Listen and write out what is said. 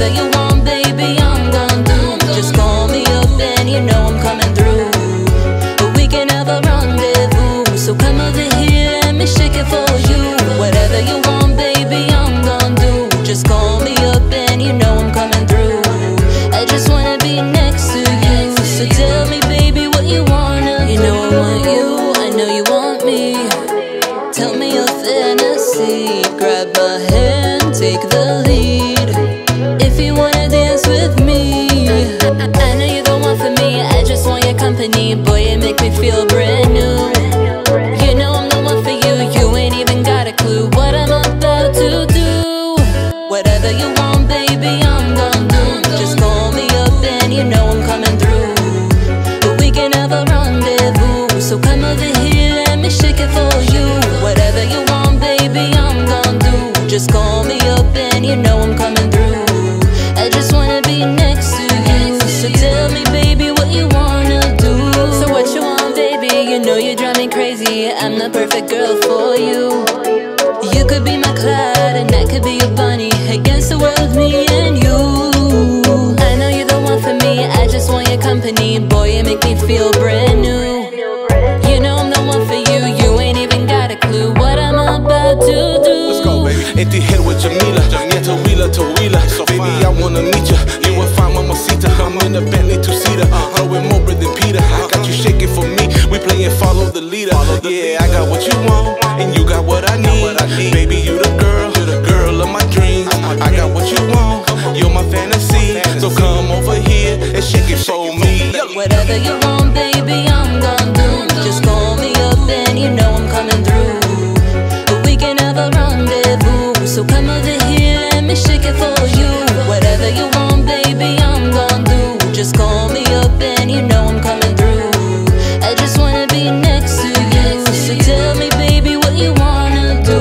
Whatever you want, baby, I'm gon' do. Just call me up and you know I'm coming through. We can have a rendezvous, so come over here, let me shake it for you. Whatever you want, baby, I'm gon' do. Just call me up and you know I'm coming through. I just wanna be next to you, so tell me, baby, what you wanna do. You know I want you, I know you want me. Tell me your fantasy, grab my hand, take the lead. If you wanna dance with me, I know you're the one for me, I just want your company. Boy, you make me feel brand new. You know I'm the one for you, you ain't even got a clue what I'm about to do. Whatever you want, baby, I'm gon' do. Just call me up and you know I'm coming through. We can have a rendezvous, so come over here, let me shake it for you. Whatever you want, baby, I'm gon' do. Just call me up and you know I'm coming through. I just wanna be next to you, so tell me, baby, what you wanna do. So what you want, baby, you know you drive me crazy. I'm the perfect girl for you. You could be my Clyde and I could be your bunny. Against the world, me and you. I know you're the one for me, I just want your company. Boy, you make me feel brand new. You know I'm the one for you, you ain't even got a clue what I'm about to do. Let's go, baby. Empty head with Jamila, to wheeler to wheeler. So baby, I wanna meet ya. You will find Mamacita. I'm in a Bentley two-seater, going more than Peter. I got you shaking for me. We playing follow the leader. Yeah, I got what you want, and you got what I need. Baby, you the girl of my dreams. I got what you want, you're my fantasy. So come over here and shake it for me. Whatever you want, baby, I'm gon' do. Just call me up and you know I'm coming through. We can have a rendezvous, so come over here, let me shake it for you. Whatever you want, baby, I'm gon' do. Just call me up and you know I'm coming through. I just wanna be next to you, so tell me, baby, what you wanna do.